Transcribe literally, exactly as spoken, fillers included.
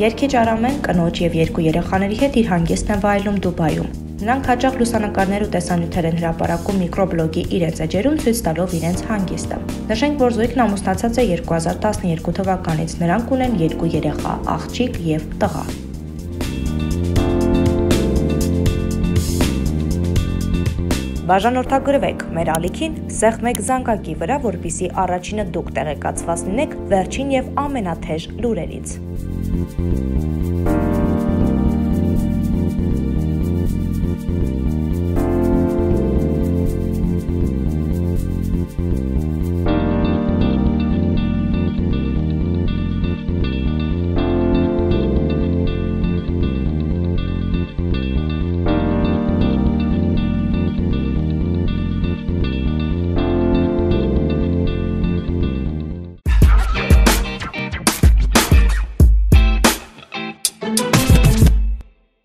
Երգիչ Արամեն, կնոջ եւ երկու երեխաների հետ իր հանգիստն է վայելում Դուբայում։ Նրանք հաճախ լուսանկարներ ու տեսանյութեր են հրապարակում միկրոբլոգի իրենց էջերում ցույց տալով իրենց հանգիստը։ Նշենք, որ զույգն ամուսնացած է երկու հազար տասնյոթ թվականից։ Նրանք ունեն երկու երեխա՝ աղջիկ եւ տղա։ Բաժանորդագրվեք մեր ալիքին սեղմ մեկ զանգակի վրա, որպեսզի առաջինը դուք տեղեկացված լինեք վերջին եւ ամենաթեժ լուրերից։